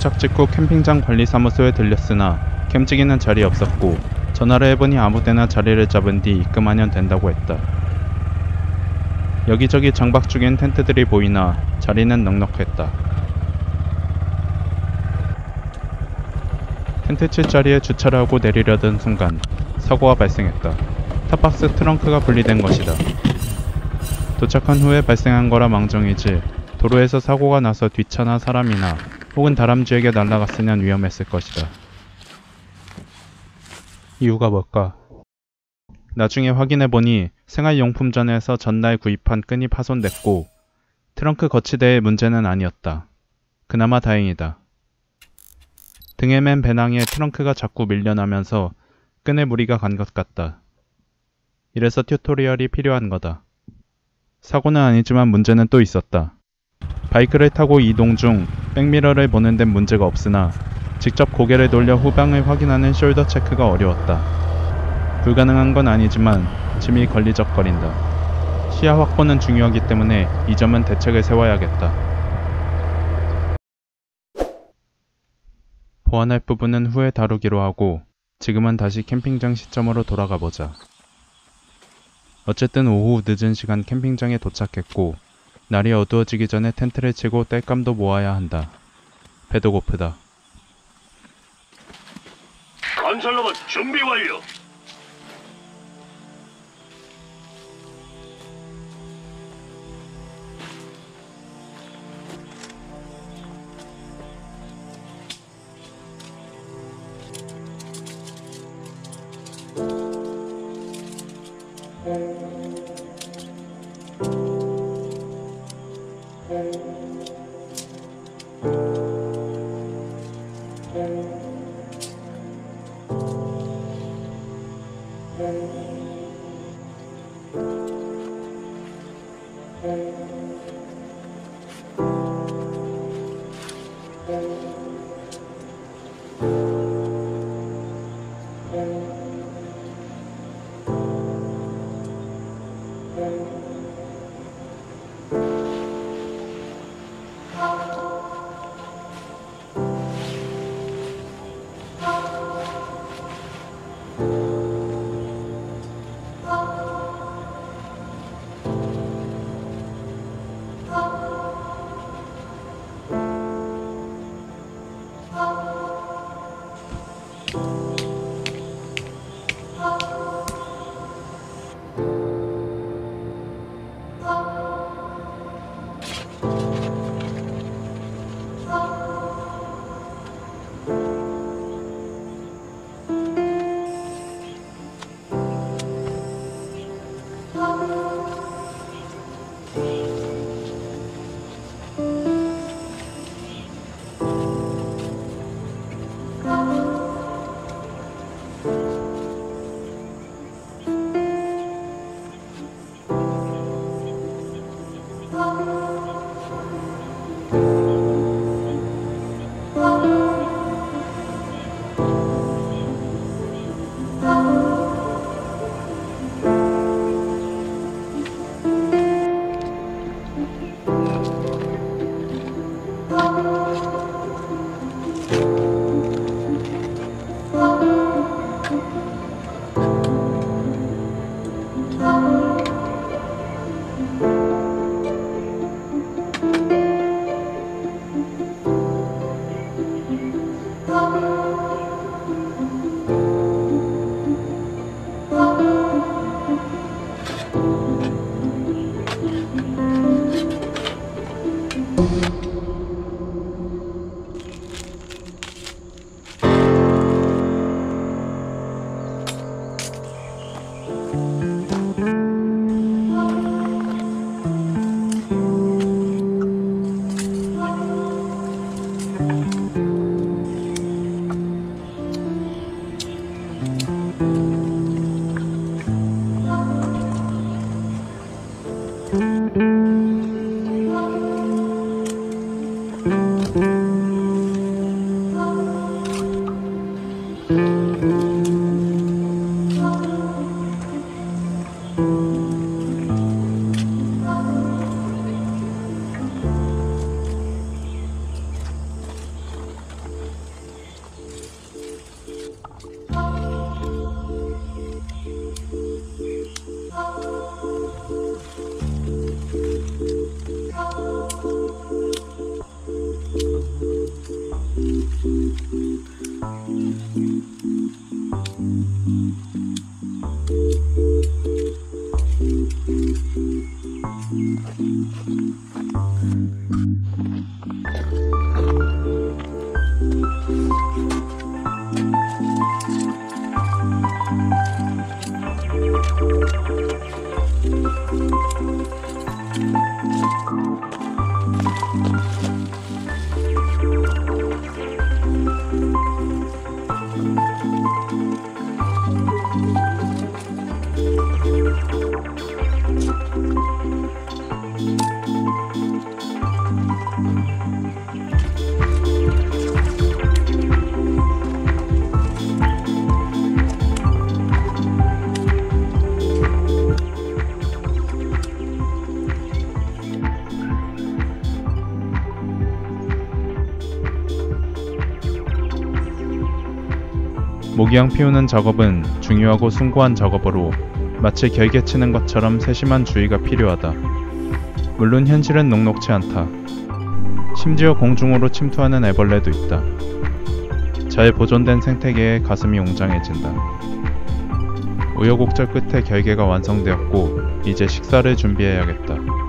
도착 직후 캠핑장 관리사무소에 들렸으나 캠지기는 자리에 없었고 전화를 해보니 아무데나 자리를 잡은 뒤 입금하면 된다고 했다. 여기저기 장박 중인 텐트들이 보이나 자리는 넉넉했다. 텐트 칠 자리에 주차를 하고 내리려던 순간 사고가 발생했다. 탑박스 트렁크가 분리된 것이다. 도착한 후에 발생한 거라 망정이지 도로에서 사고가 나서 뒷차나 사람이나 혹은 다람쥐에게 날아갔으면 위험했을 것이다. 이유가 뭘까? 나중에 확인해보니 생활용품점에서 전날 구입한 끈이 파손됐고 트렁크 거치대의 문제는 아니었다. 그나마 다행이다. 등에 맨 배낭에 트렁크가 자꾸 밀려나면서 끈에 무리가 간 것 같다. 이래서 튜토리얼이 필요한 거다. 사고는 아니지만 문제는 또 있었다. 바이크를 타고 이동 중 백미러를 보는 데는 문제가 없으나 직접 고개를 돌려 후방을 확인하는 숄더 체크가 어려웠다. 불가능한 건 아니지만 짐이 걸리적거린다. 시야 확보는 중요하기 때문에 이 점은 대책을 세워야겠다. 보완할 부분은 후에 다루기로 하고 지금은 다시 캠핑장 시점으로 돌아가 보자. 어쨌든 오후 늦은 시간 캠핑장에 도착했고 날이 어두워지기 전에 텐트를 치고 땔감도 모아야 한다. 배도 고프다. 건설로봇 준비 완료. 유기양 피우는 작업은 중요하고 숭고한 작업으로 마치 결계 치는 것처럼 세심한 주의가 필요하다. 물론 현실은 녹록치 않다. 심지어 공중으로 침투하는 애벌레도 있다. 잘 보존된 생태계에 가슴이 웅장해진다. 우여곡절 끝에 결계가 완성되었고 이제 식사를 준비해야겠다.